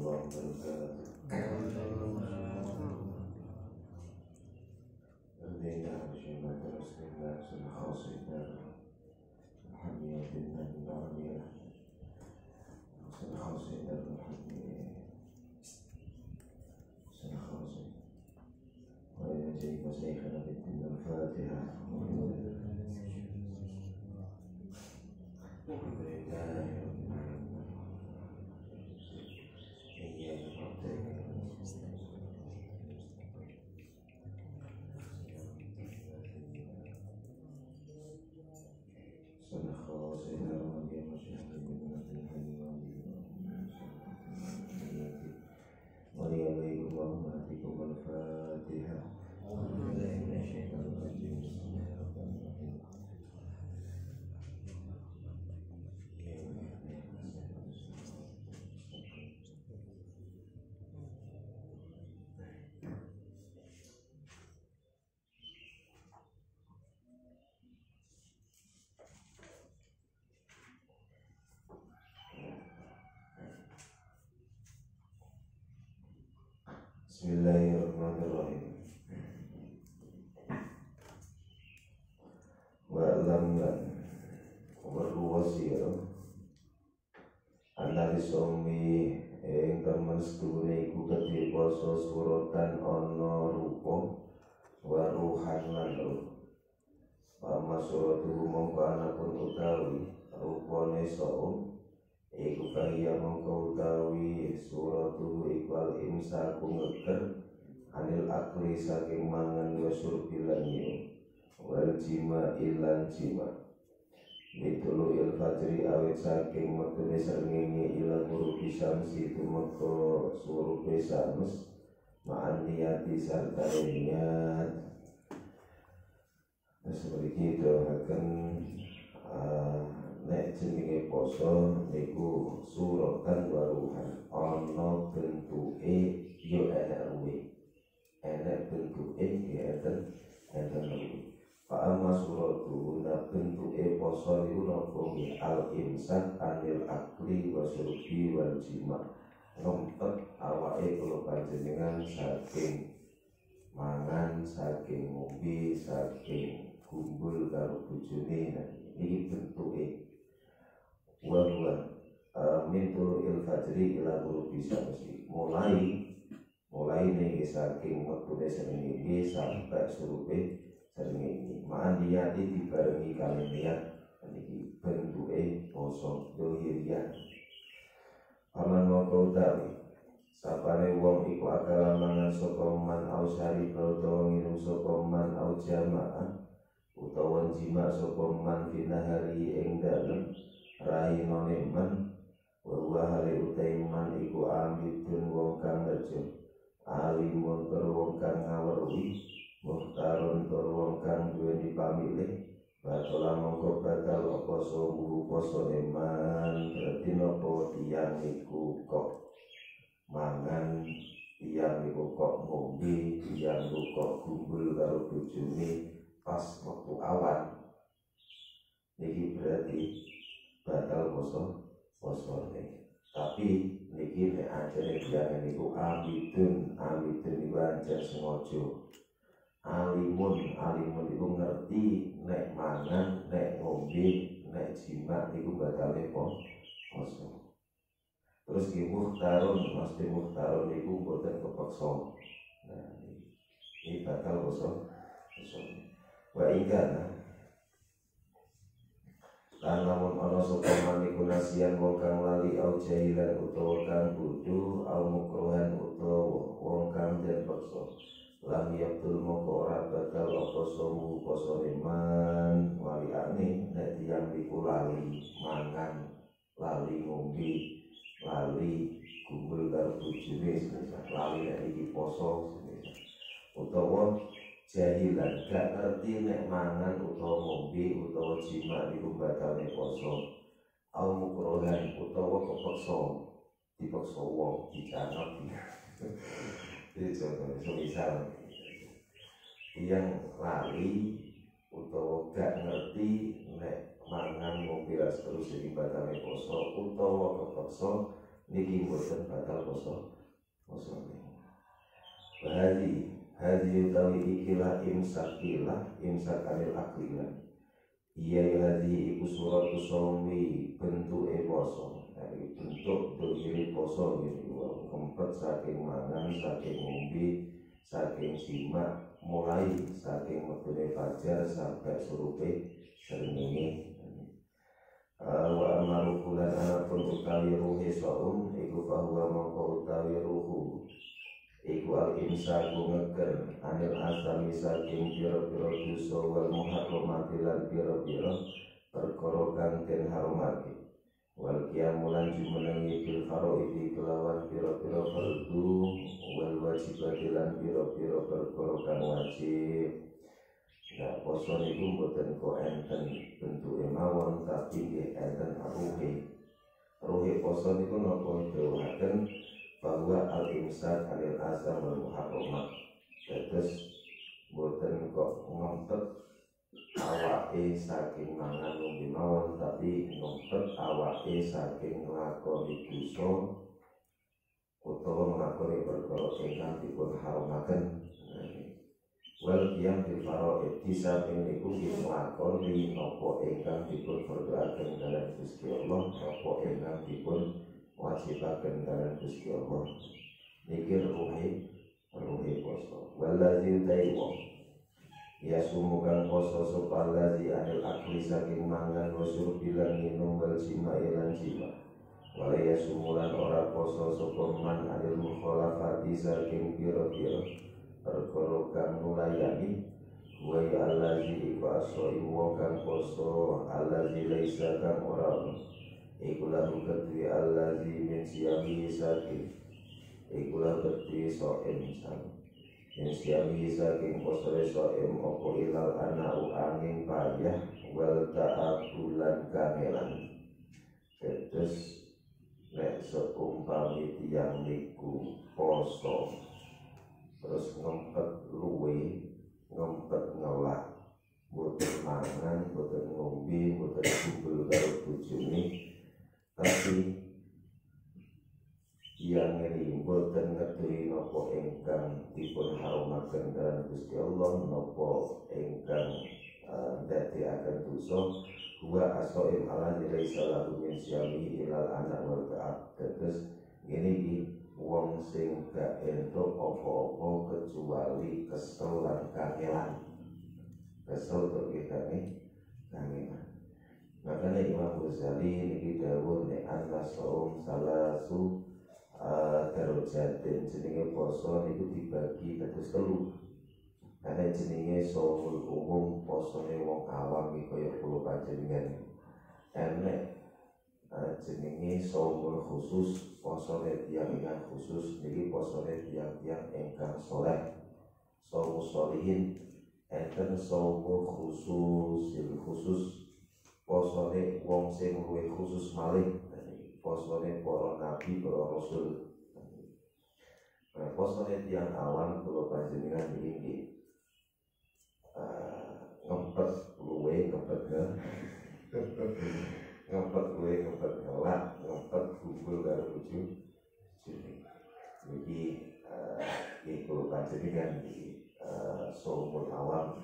warahmatullahi Bismillahirrahmanirrahim. Wa'lam warwasir analisomi ingkang mestune iku kedhe poso suratan ana rupa waruhan lan ruh. Pama suratu mongko anapun utawi rupane so'o iku kaya mongko utawi suratu ikwal imsaku ngeker anil akli saking mangan wa surbilan minum wal jima ilan jima mitulu il fajri awit saking metune srengenge ila guru bisamsi tumeka surupe samus ma'an niyati sarta niat. Seperti itu akan nek jenenge poso niku suratan waruhan ana bentuke yo enek ruwe enek bentuke ya enten ruwe fa amma suratu na bentuke poso niku napa al imsak anil akli wa syurbi wal jima ngempet awake kula panjenengan saking mangan saking ngombe saking kumpul karo bojone iki bentuke wa min tulu'il fajri ila ghurubi syamsi mulai ning saking mektune srengenge sampai surupe srengenge ma'an niyati dibarengi kalian niat niki bentuke poso dohirian aman mongko utawi sapane wong iku akal mangan sapa man ausari utawa nginum sapa man au jamaah utawa jima sapa man finahari ing dalem rahinane man wa hale utai man iku ambitun wong kang nejo alimun tur wong kang ngaweruhi muhtarun tur wong kang duweni pamilih batola mongko batal apa sumbu posone man berarti napa tiyang iku kok mangan tiyang iku kok ngombe tiyang iku kok kumpul karo bojone pas waktu awan niki berarti batal posone tapi niki nek ajene tiyang niku amidun iku ancen sengaja alimun iku ngerti nek mangan nek ngombe nek jima niku batale poso. Terus ki muhtarun mesti muhtarun niku boten kepeksa. Nah ini batal poso. Wa ingkana lan lamun ana sapa man iku nasian wong kang lali au jahilan utawa kang bodho au mukrohan utawa wong kang den paksa lam yaqtul moko ora batal apa somu posone man waliane nek tiyang iku lali mangan lali ngombe lali kumpul karo bojone lali nek iki poso utawa jahilan gak ngerti nek mangan utawa ngombe utawa jima niku batale poso au mukrohan utawa dipaksa wong dicangot iki contoh misal yang lali utawa gak ngerti nek mangan ngombe terus iki batale poso utawa kepaksa niki boten batal poso hadi utawi ikilah imsak anil aklilah iya hadi iku suratu shaumi bentuke poso bentuk dohiri poso gitu kempet saking mangan saking ngombe saking simak mulai saking metune fajar sampai surupe srengenge wa amarukulan anapun utawi ruhi saum iku bahwa mongko utawi ruhu iku al-imsaku ngeger anil asami saking pira-pira dosa wal muharramati lan pira-pira perkara kang den harumake wal qiyamulan jumenengi bil faraidi kelawan pira-pira fardu wal wajibati lan pira-pira perkara kang wajib. Nah, poso niku mboten kok enten bentuke mawon tapi nggih enten ruhe poso niku napa dawuhaken bahwa al-imsak anil asam wal muharramat. Terus mboten kok ngompet awake saking mangan ngombe mawon tapi ngompet awake saking nglakoni dosa utawa nglakoni perkara ingkang dipun harumaken. Wal qiyam bil faraid saking niku nggih nglakoni napa ingkang dipun perdoaken kaliyan Gusti Allah, napa ingkang dipun wajibaken kaliyan Gusti Allah. Niki ruhe poso. Waladzi taiwa ya sumukan poso sapa ladzi anil akli saking mangan wasur bilan minum wal jima ilan jima. Wala ya sumulan ora poso sapa man anil mukhalafati saking pira-pira perkara kang nulayani wa ya allazi iku asoi wong kang poso allazi laisa kang ora iku lahu kedue allazi min siyami saking iku lahu kedue soem min siyami saking poso soem opo ilal anau angin payah wal ta'abulan kangelan. Terus nek seumpami tiyang niku poso terus ngempet luwe, ngempet ngelak, boten mangan, boten ngombe, boten kumpul karo bojone, tapi yang ini boten ngerti napa ingkang dipun harumaken kaliyan Gusti Allah, napa ingkang ndadekaken dosa, wa asoim ala laisa lahu min syami ilal anak wal ta'ab. Terus ngene iki wong sing gak entuk apa-apa kecuali kesel lan kangelan. Kesel kok kitane kangelan. Makanya Imam Ghazali niki dawuh nek ana saum salasu darojatin jenenge poso niku dibagi dados telu. Ana jenenge saumul umum posone wong awam iki kaya kula panjenengan. Enek jenenge saumul khusus posone tiyang ingkang khusus niki posone tiyang-tiyang ingkang saleh saumul sholihin enten saumul khusus posone wong sing luwih khusus malih posone para nabi para rasul. Nah, posone tiyang awam kula panjenengan niki ngempet luwih ngempet ngelak, ngempet kumpul karo bojo niki iku panjenengan iki saumul awam.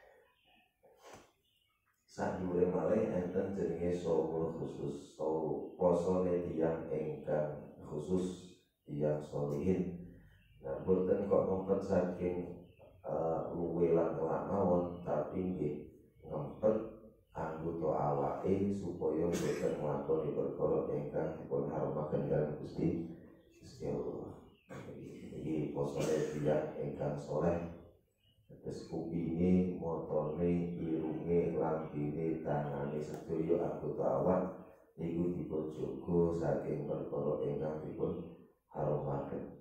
Sadhuwure malih enten jenenge saumul khusus, posone tiyang ingkang khusus tiyang sholihin. Nah, boten kok ngempet saking luwe lan ngelak mawon, tapi nggih ngempet anggota awake supaya boten nglakoni perkara ingkang dipun harumaken kaliyan Gusti Allah. Iki posone tiyang ingkang saleh. Terus kupinge, motone, irunge, lambene, tangane sedaya anggota awak niku dipun jaga saking perkara ingkang dipun harumaken.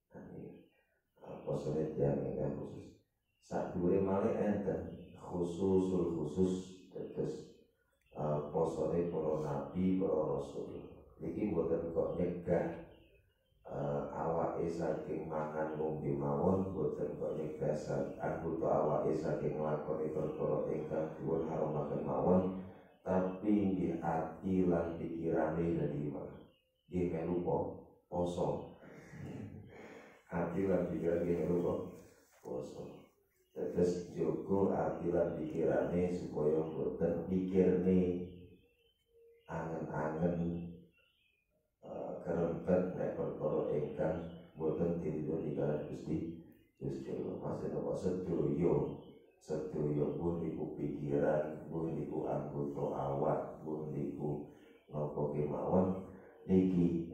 Posone tiyang ingkang khusus. Sadhuwure malih enten khususul khusus. Terus posone para nabi, para rasul iki mboten kok nyegah awake saking mangan ngombe mawon, mboten kok nyegah anggota awake saking nglakoni perkara ingkang dipun harumaken mawon, tapi nggih ati lan pikirane dadi nggih melu poso. Ati lan pikiran nggih melu poso. Terus jogo ati lan pikirane supaya boten pikirne angen-angen kerempet nek perkara ingkang boten diridhoni kaliyan Gusti Allah. Maksud apa sedaya buh niku pikiran, buh niku anggota awak, buh niku napa kemawon niki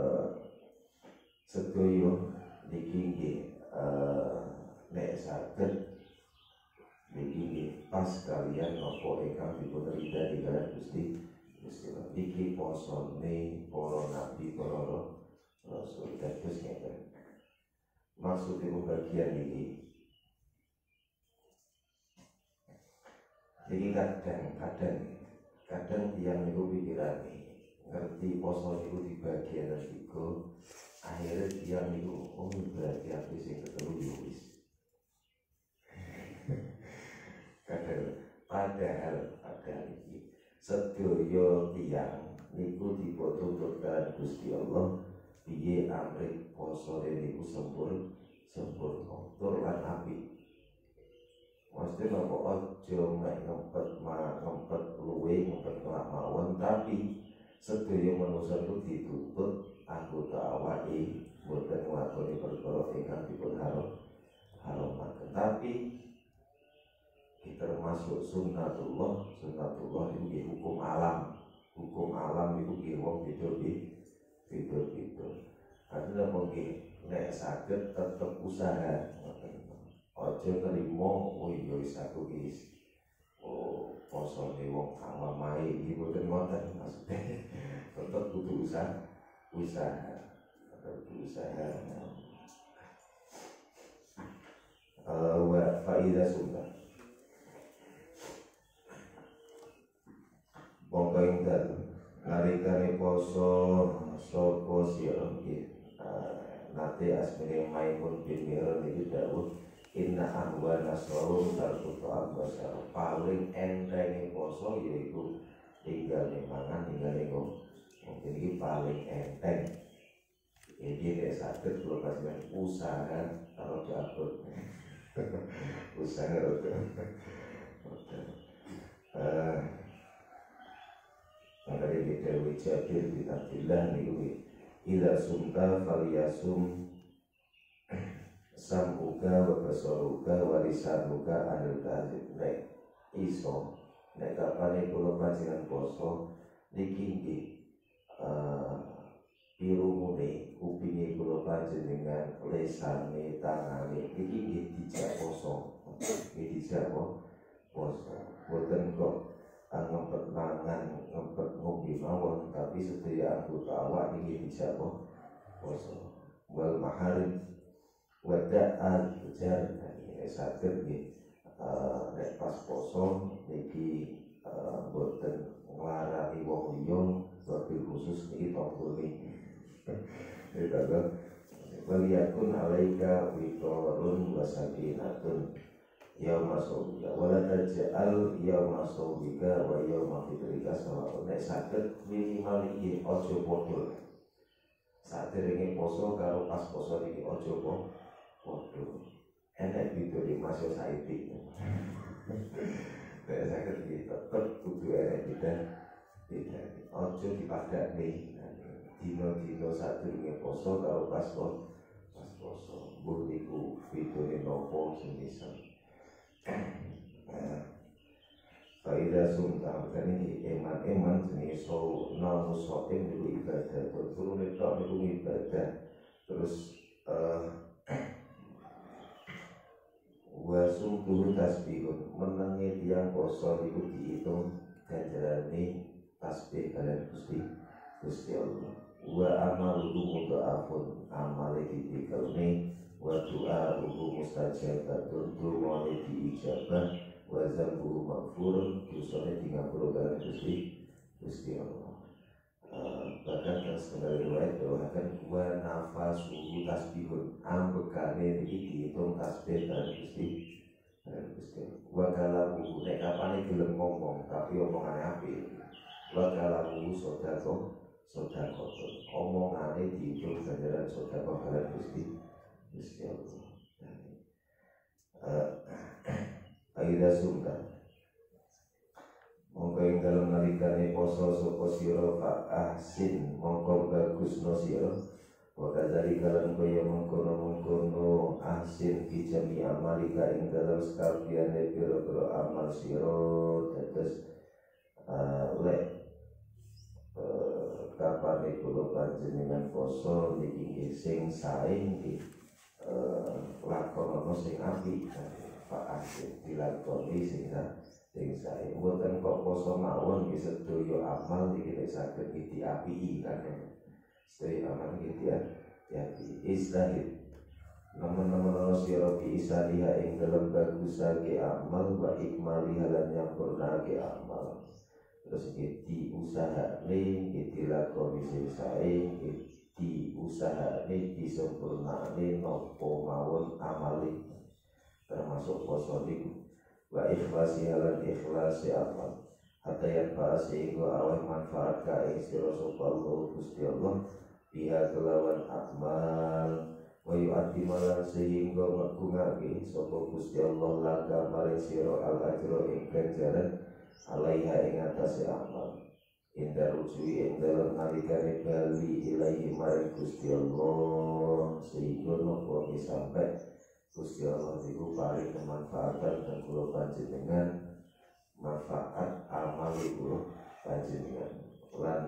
sedaya niki nggih nek saged niki nggih pas kaliyan napa ingkang dipun ridhani kaliyan Gusti Allah. Iki posone para nabi, para rasul. Terus ngeten. Maksudipun bagian ini jadi kadang tiang niku pikirane ngerti poso niku di bagian tiga, akhirnya tiang niku berarti aku sing ketelu yo wis. Padahal iki sedaya tiang niku dituntut kaliyan Gusti Allah piye amrih poso niku sempurna tur lan apik. Mesti nopo ojo mek ngempet luwe ngempet mawon, tapi sedaya manusia itu dituntut anggota awake boten nglakoni perkara ingkang dipun haramaken. Tapi termasuk sunnatullah itu hukum alam itu nggih wong beda-beda. Artinya mungkin nek saged tetep usaha. Ojo nerimo, iya wis aku wis posone wong awam ae iki boten ngoten maksudnya. Tetep kudu usaha. Wa faida sunnah. Pokoknya dan nalikane poso sapa sira nggih. Nate asmine Maimun bin Miran iki dawuh inna ahwana shaum tarkutu ambasar. Paling entenge poso yaiku tinggal mangan, tinggal mungkin ini paling enteng. Jadi nek saged kula panjenengan usaha karo diabot. Usaha makanya kita Jabir bin Abdillah niku ila sumta faliyasum samuka wa basaruka wa lisanuka anil kadzib. Nek iso nek kapane kula panjenengan poso niki nggih pirungune kupinge kula panjenengan lesane tangane iki nggih dijak poso. Nggih dijak poso. Boten kok ngempet mangan, ngempet ngombe mawon, tapi sedaya anggota awak nggih dijak poso. Wal maharim wada'al ujar ini saged nggih nek pas poso niki boten nglarani wong liya wabil khusus niki tongkone. Dikatakan waliyakun alaika witorun wasakinatun yauma saubika wala taj'al yauma saubika wa yauma fitrika sama. Nek saged minimal iki aja padha. Saderenge poso karo pas poso iki aja padha. Enek bidone masuk saiki. Nek saged iki tetep kudu enek beda. Aja dipadakne. Dino-dino sadurunge poso karo pas poso. Mbuh niku bidone napa semisal. Faida sumta kan ini eman jenis namu sotim niku ibadah. Turun itu niku ibadah. Terus wasumtuh tasbihun menangi tiang poso niku dihitung ganjarane tasbih kalian Gusti Allah. Wa amaluhu mudha'afun amale dipikelne wa du'a'uhu mustajabatun dumane diijabah wa zambuhu maghfurun dosane dingapura kalian Gusti Allah. Bahkan terus kembali riwayat bahkan wa nafasuhu tasbihun ambekane iki dihitung tasbih kalian Gusti wa kalamuhu nek kapane gelem ngomong tapi omongane apik wa kalamuhu sedekah sedekah omongane diitung ganjaran sedekah kalian Gusti Allah. Aida sumta mongko ing dalem nalikane poso sapa sira fa ahsin mongko bagusno sira wa kadzari kalan kaya mengkono ahsin fi jami amalika ing dalem sakabehane pira-pira amal sira dados lek kapane kula panjenengan poso niki sing sae nggih lakonono sing apik Pak Asyik dilakoni sing sae mboten kok poso mawon nggih sedaya amal iki nek saged diapiki kan sedaya amal iki diapiki istahid namun sira bi isadiha ing dalem bagusake amal wa ikmaliha lan nyampurnake amal terus diusahane dilakoni sing sae diusahane disempurnane nopo mawon amale termasuk poso niku wa ikhlasi lan ikhlasi amal hatta yanfa sehingga aweh manfaat ka ing sira sapa Allah Gusti Allah biha kelawan amal wa yu'addi malan sehingga ngagungake sapa Gusti Allah laka maring sira al ajra ing ganjaran alaiha ing atase amal indah rujui ing dalam nalikane bali ilahi maring Gusti Allah sehingga nopo sampai Gusti Allah niku paring kemanfaatan dan kula panjenengan manfaat amal kula panjenengan lan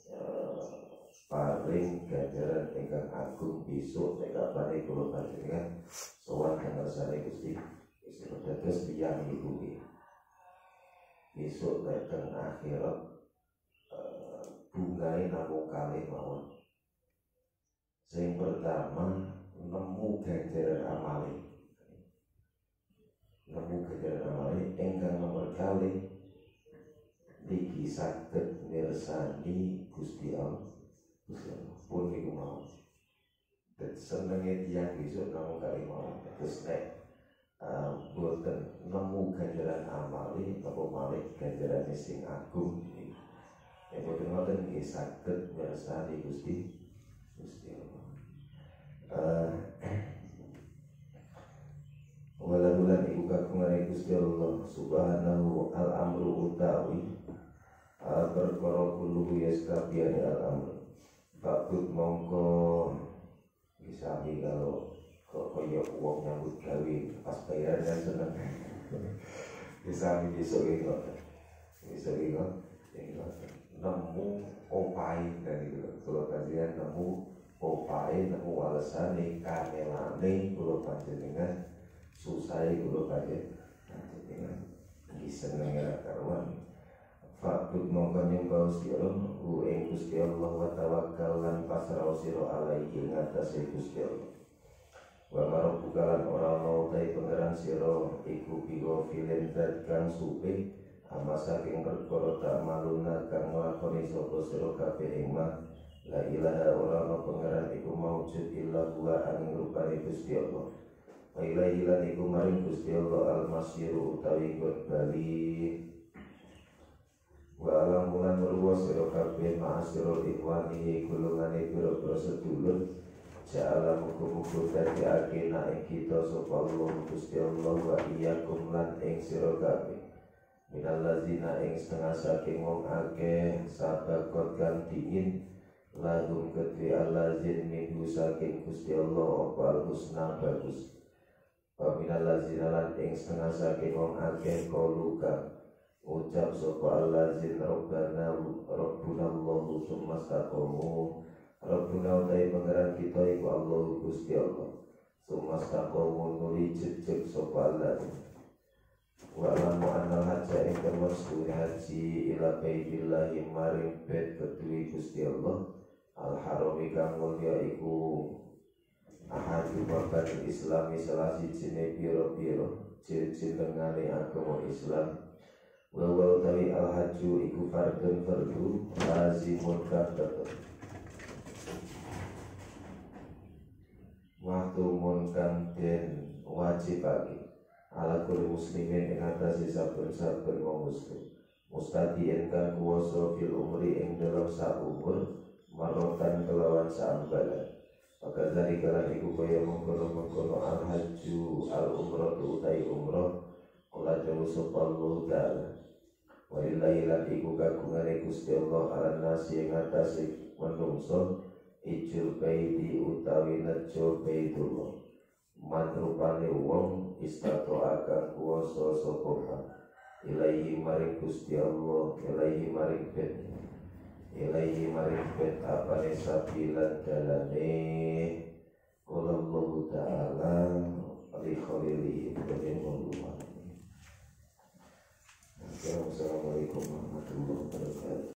paring ganjaran ingkang agung besok nek kapane kula panjenengan sowan ngarsane Gusti dados tiyang niku besok dateng akhirat bungae namung kalih mawon sing pertama nemu ganjaran amale ingkang nomor kali niki saged mirsani Gusti Allah pun niku mau dan senenge tiyang besok namung kali mawon terus nek boten nemu ganjaran amale apa malih ganjarane sing agung nek boten ngoten nggih saged mirsani Gusti Allah walahulan iku kagungan Gusti Allah subhanahu al-amru utawi perkara kuluhu yaskabiyane al-amru bakut mongko disami kalau kaya uang nyambut gawe pas bayaran kan seneng disami besok nemu opai dari kula panjenengan nemu opai nemu alesane kanelane kula panjenengan susah kula panjenengan iki senenge karuan fakut mongko nyembah sira hu ing Gusti Allah wa tawakkal lan pasrah sira alaihi ing atase Gusti Allah wa marabbuka lan ora ana utahe pangeran sira iku biwa filen zat kang supe ama saking perkara tak maluna kang nglakoni sapa sira kabeh ing ma la ilaha ora ana pangeran iku maujud illa huwa angin rupane Gusti Allah wa ilahi lan iku maring Gusti Allah al-masyiru utawi bali wa alamulan merwa sira kabeh ma'asyiral ikhwani golongane pira-pira sedulur ja'ala muga-muga dadi akena ing kita sapa Allah Gusti Allah wa iyyakum lan ing sira kabeh minal lazina ing setengah saking wong akeh sabakot kang diin lahum kedhi allazin minhu saking Gusti Allah apa al-husna bagus wa minal lazina lan ing setengah saking wong akeh koluka ucap sapa allazin rabbana Allahu summa istaqamu Rabbuna utai pangeran kita iku Allah Gusti Allah summa istaqamu nuli jejeg sapa allazin wa lamu annal hajja ing termasuk haji ila baitillahi maring bait kedue Gusti Allah al-harami kang mulya iku ahadu babat islami salah sijine pira-pira jenengane agama Islam wa utawi al-hajju iku fardun fardu lazimun kafatun maktumun kang den wajibake ala kulli muslimin ing atase saben-saben wong muslim mustadiin kang kuwasa fil umri ing dalam saumur marotan kelawan saambalan. Maka dari kala iku kaya mengkono al-hajju al-umratu utai umrah kula jawu sapa Allah taala. Walillahi lan iku kagungane Gusti Allah ala nasi ing atase manungsa ijul baiti utawi nejo baitullah. Manrupane wong istato akan kuwasa sapa ilaihi maring Gusti Allah ilaihi maring bet apane sabilan dalane qala Allah taala li khalili Ibrahim wa Assalamualaikum warahmatullahi wabarakatuh.